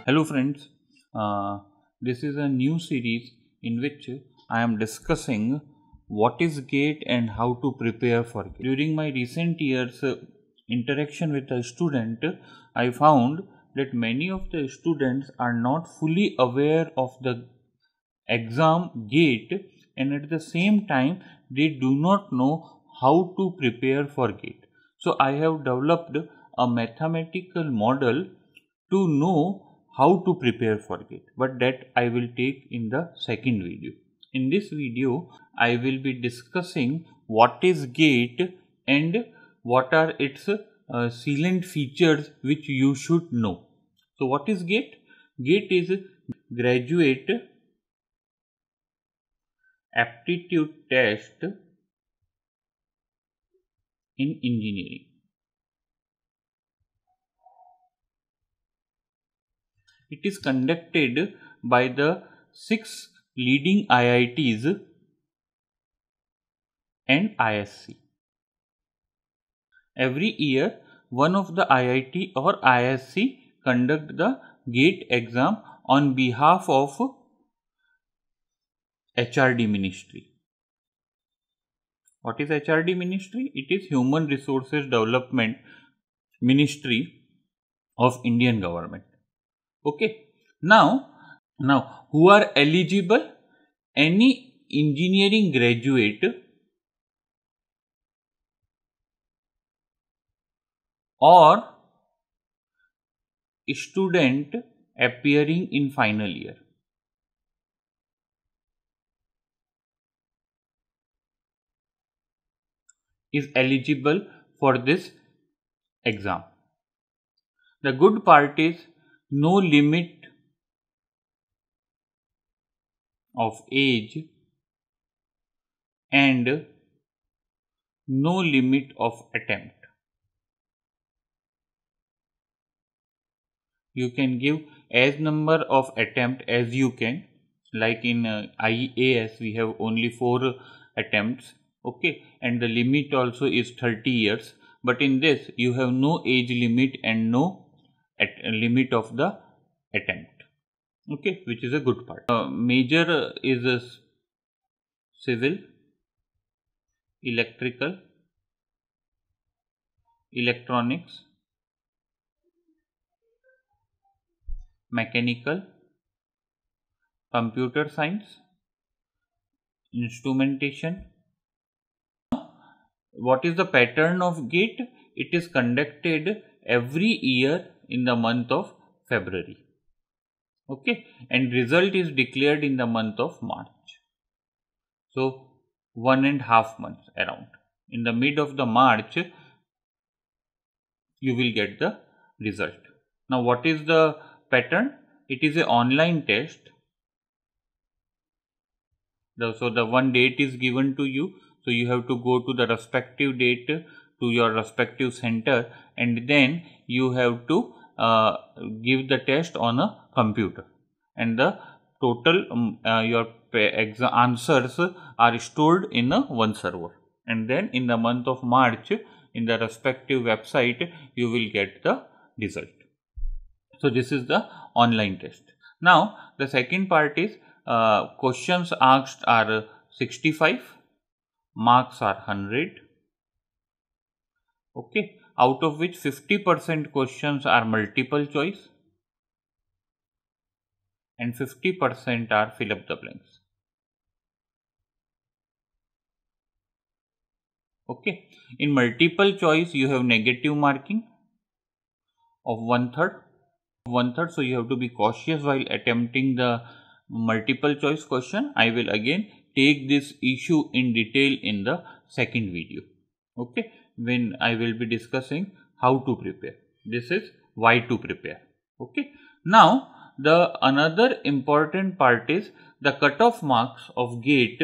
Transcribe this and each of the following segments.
Hello friends, this is a new series in which I am discussing what is GATE and how to prepare for GATE. During my recent years interaction with a student, I found that many of the students are not fully aware of the exam GATE, and at the same time they do not know how to prepare for GATE. So I have developed a mathematical model to know how to prepare for GATE, but that I will take in the second video. In this video, I will be discussing what is GATE and what are its salient features which you should know. So what is GATE? GATE is Graduate Aptitude Test in Engineering. It is conducted by the 6 leading IITs and ISC. Every year, one of the IIT or ISC conduct the GATE exam on behalf of HRD Ministry. What is HRD Ministry? It is Human Resources Development Ministry of Indian government. Okay. Now who are eligible? Any engineering graduate or student appearing in final year. Is eligible for this exam. The good part is no limit of age and no limit of attempt. You can give as number of attempt as you can. Like in IAS, we have only 4 attempts. Okay, and the limit also is 30 years. But in this, you have no age limit and no limit of the attempt. Okay, which is a good part. Major is civil, electrical, electronics, mechanical, computer science, instrumentation. What is the pattern of GATE? It is conducted every year in the month of February. Okay, and result is declared in the month of March. So 1.5 months around. In the mid of the March, you will get the result. Now what is the pattern? It is an online test. So the one date is given to you. So you have to go to the respective date to your respective center, and then you have to give the test on a computer, and the total your exam answers are stored in one server, and then in the month of March in the respective website you will get the result. So this is the online test. Now the second part is questions asked are 65, marks are 100. Okay, out of which 50% questions are multiple choice and 50% are fill up the blanks. Okay, in multiple choice you have negative marking of 1/3. So you have to be cautious while attempting the multiple choice question. I will again take this issue in detail in the second video. Okay, when I will be discussing how to prepare. This is why to prepare. Okay, now the another important part is the cutoff marks of GATE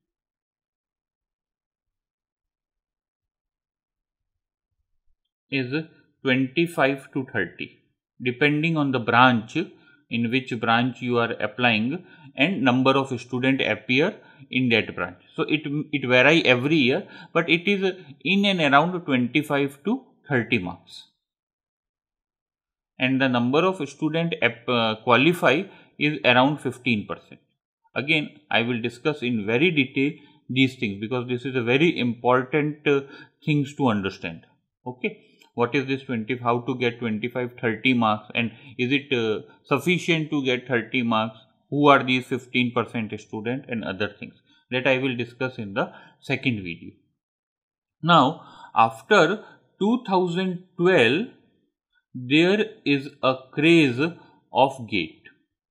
is 25 to 30 depending on the branch, in which branch you are applying, and number of student appear in that branch. So it vary every year, but it is in and around 25 to 30 marks. and the number of student qualify is around 15%. Again, I will discuss in very detail these things because this is a very important things to understand. Okay, what is this 20, how to get 25, 30 marks, and is it sufficient to get 30 marks? Who are these 15% student and other things that I will discuss in the second video. Now, after 2012, there is a craze of GATE.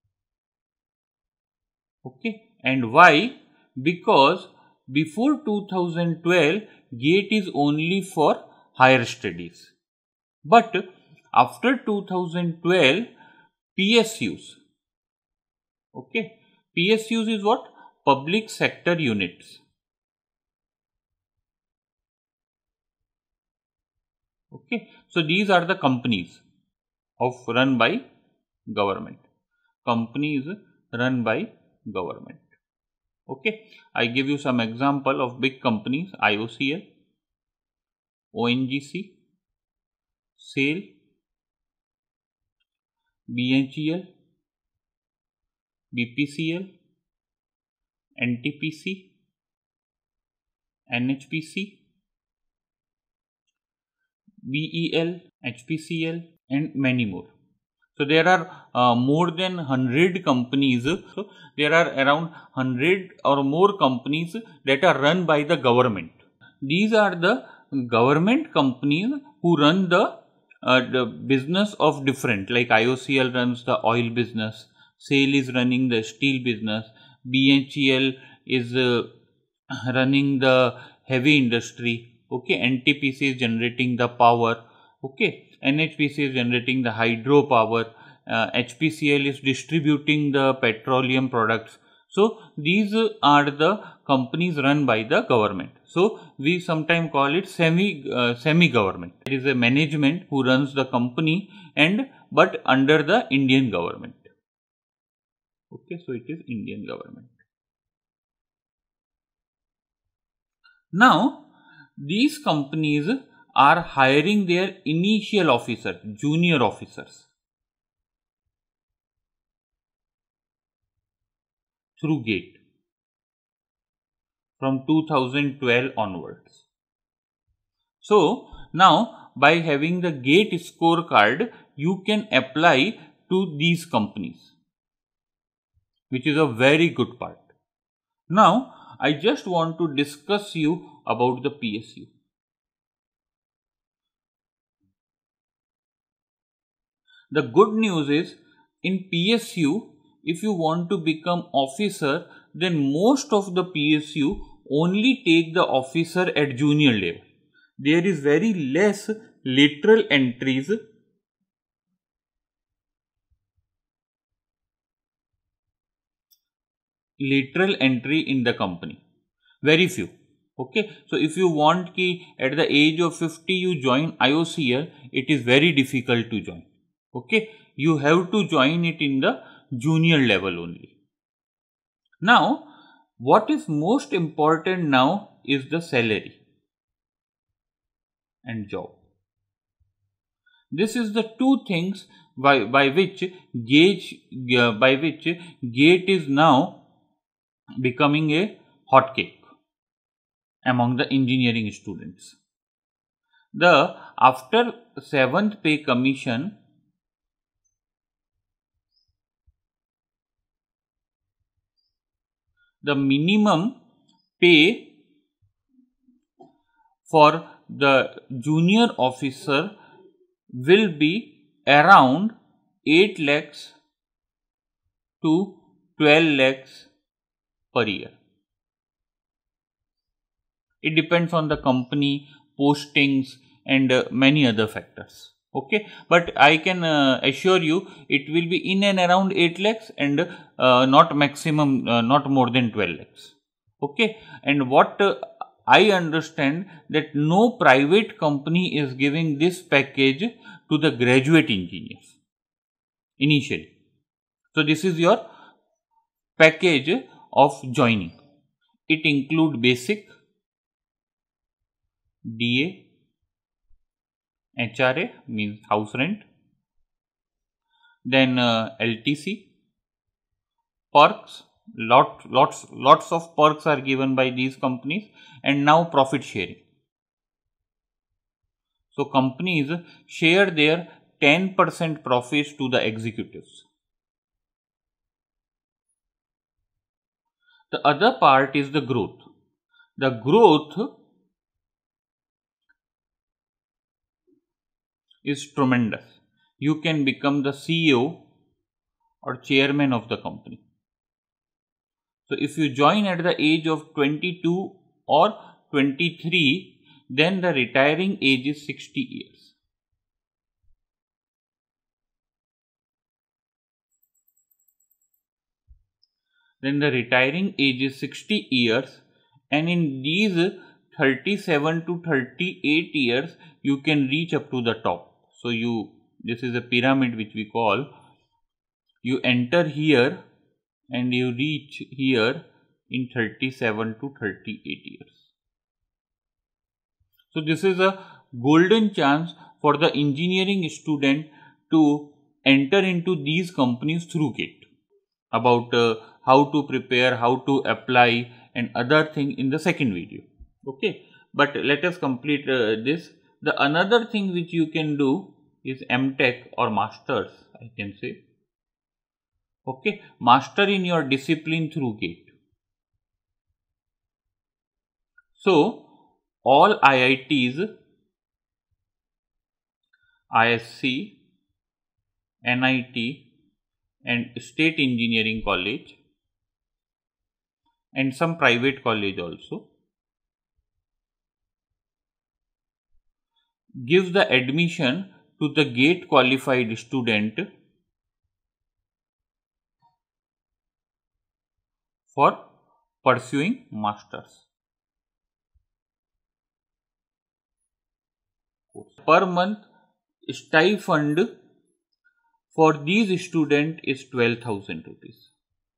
Okay, and why? Because before 2012, GATE is only for higher studies. But after 2012, PSUs. Okay, PSUs is what? Public sector units. Okay, so these are the companies run by government. Companies run by government. Okay, I give you some example of big companies: IOCL, ONGC, SAIL, BHEL, BPCL, NTPC, NHPC, BEL, HPCL, and many more. So there are more than 100 companies. So there are around 100 or more companies that are run by the government. These are the government companies who run the business of different, like IOCL runs the oil business, SAIL is running the steel business, BHEL is running the heavy industry. Okay, NTPC is generating the power. Okay, NHPC is generating the hydropower. HPCL is distributing the petroleum products. So these are the companies run by the government. So we sometimes call it semi-government. It is a management who runs the company but under the Indian government. Okay, so it is Indian government. Now, these companies are hiring their initial officers, junior officers, through GATE from 2012 onwards. So, now by having the GATE scorecard, you can apply to these companies, which is a very good part. Now, I just want to discuss you about the PSU. The good news is, in PSU, if you want to become officer, then most of the PSU only take the officer at junior level. There is very less lateral entries. Lateral entry in the company. Very few. Okay, so if you want ki at the age of 50 you join IOCL, it is very difficult to join. Okay, you have to join it in the junior level only. Now, what is most important now is the salary and job. This is the two things by which GATE is now becoming a hot cake among the engineering students. After 7th pay commission, the minimum pay for the junior officer will be around 8 lakhs to 12 lakhs per year. It depends on the company, postings, and many other factors. Okay, but I can assure you it will be in and around 8 lakhs and not maximum, not more than 12 lakhs. Okay, and what I understand that no private company is giving this package to the graduate engineers initially. So this is your package of joining. It includes basic, DA, HRA means house rent, then LTC, perks, lots of perks are given by these companies, and now profit sharing. So companies share their 10% profits to the executives. The other part is the growth. The growth is tremendous. You can become the CEO or chairman of the company. So if you join at the age of 22 or 23, then the retiring age is 60 years. Then the retiring age is 60 years, and in these 37 to 38 years, you can reach up to the top. So this is a pyramid which we call. You enter here and you reach here in 37 to 38 years. So this is a golden chance for the engineering student to enter into these companies through GATE. About how to prepare, how to apply, and other thing in the second video. Okay, but let us complete this. The another thing which you can do is M.Tech or masters, I can say. Okay, master in your discipline through GATE. So all IITs, ISC, NIT and State Engineering College and some private college also give the admission to the GATE qualified student for pursuing masters. Per month stipend for these students is 12,000 rupees.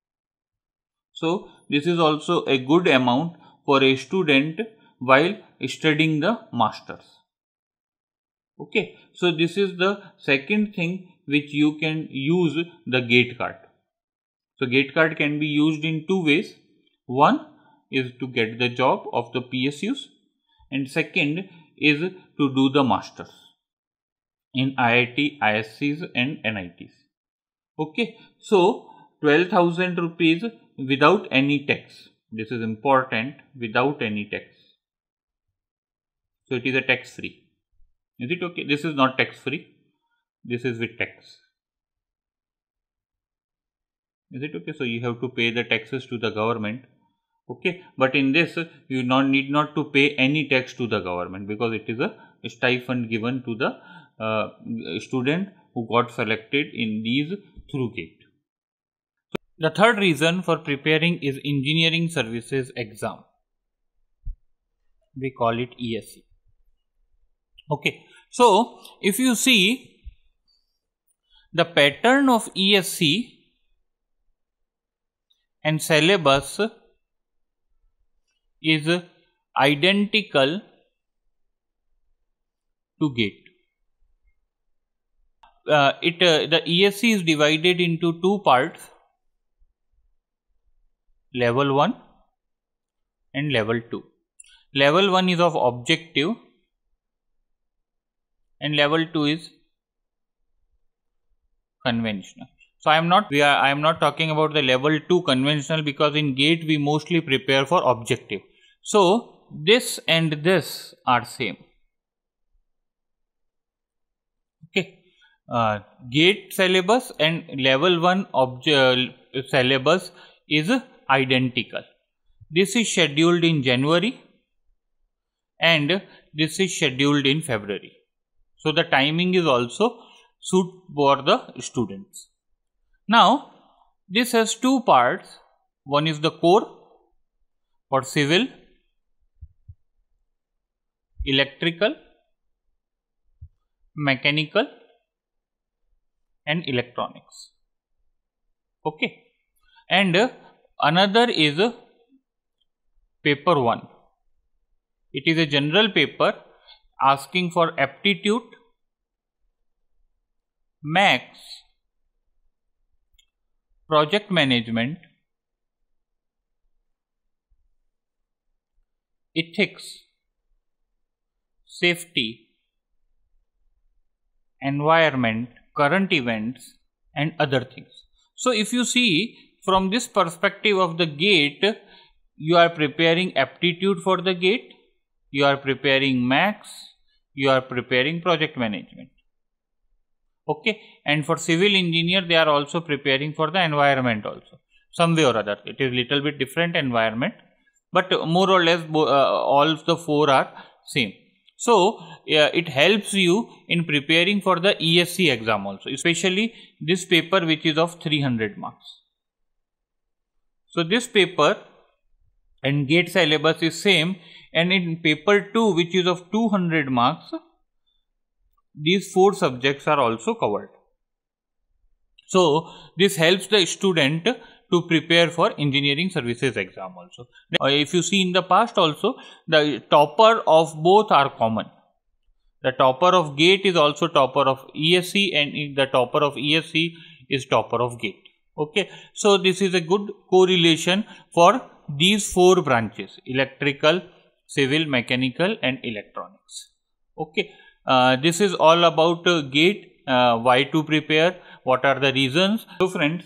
So this is also a good amount for a student while studying the masters. Okay, so this is the second thing which you can use the GATE card. So GATE card can be used in two ways. One is to get the job of the PSUs, and second is to do the masters in IIT, ISCs and NITs. Okay, so 12,000 rupees without any tax. This is important, without any tax. So it is a tax free. Is it okay? This is not tax free. This is with tax. Is it okay? So you have to pay the taxes to the government. Okay, but in this you need not to pay any tax to the government, because it is a stipend given to the student who got selected in these through GATE. The third reason for preparing is engineering services exam. We call it ESE. Okay, so if you see the pattern of ESE and syllabus is identical to GATE. The ESE is divided into two parts, level 1 and level 2. Level 1 is of objective and level 2 is conventional. So I am not talking about the level 2 conventional, because in GATE we mostly prepare for objective. So this and this are same. Okay, GATE syllabus and level 1 syllabus is identical. This is scheduled in January and this is scheduled in February. So the timing is also suit for the students. Now this has two parts. One is the core for civil, electrical, mechanical and electronics. Okay, and another is paper 1. It is a general paper asking for aptitude, maths project management, ethics, safety, environment, current events, and other things. So if you see from this perspective of the GATE, you are preparing aptitude for the GATE, you are preparing maths, you are preparing project management. Okay, and for civil engineer they are also preparing for the environment also, some way or other. It is little bit different environment, but more or less all the four are same. So it helps you in preparing for the ESC exam also, especially this paper which is of 300 marks. So this paper and GATE syllabus is same, and in paper 2 which is of 200 marks, these 4 subjects are also covered. So this helps the student to prepare for engineering services exam also. If you see in the past also, the topper of both are common. The topper of GATE is also topper of ESC, and the topper of ESC is topper of GATE. Okay, so this is a good correlation for these 4 branches: electrical, civil, mechanical, and electronics. Okay, this is all about GATE, why to prepare, what are the reasons. So friends,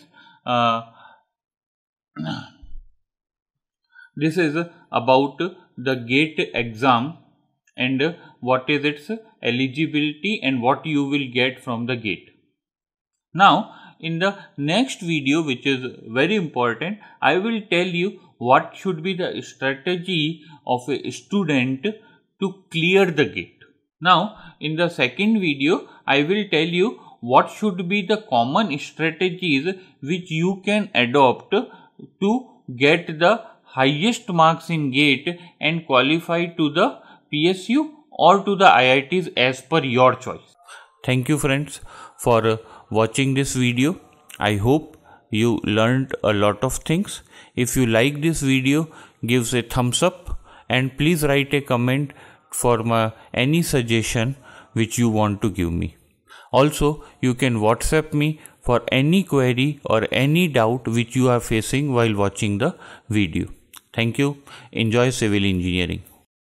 this is about the GATE exam and what is its eligibility and what you will get from the GATE. Now in the next video, which is very important, I will tell you what should be the strategy of a student to clear the GATE. Now in the second video, I will tell you what should be the common strategies which you can adopt to get the highest marks in GATE and qualify to the PSU or to the IITs as per your choice. Thank you friends for watching this video. I hope you learned a lot of things. If you like this video, give a thumbs up and please write a comment for any suggestion which you want to give me. Also, you can WhatsApp me for any query or any doubt which you are facing while watching the video. Thank you. Enjoy civil engineering.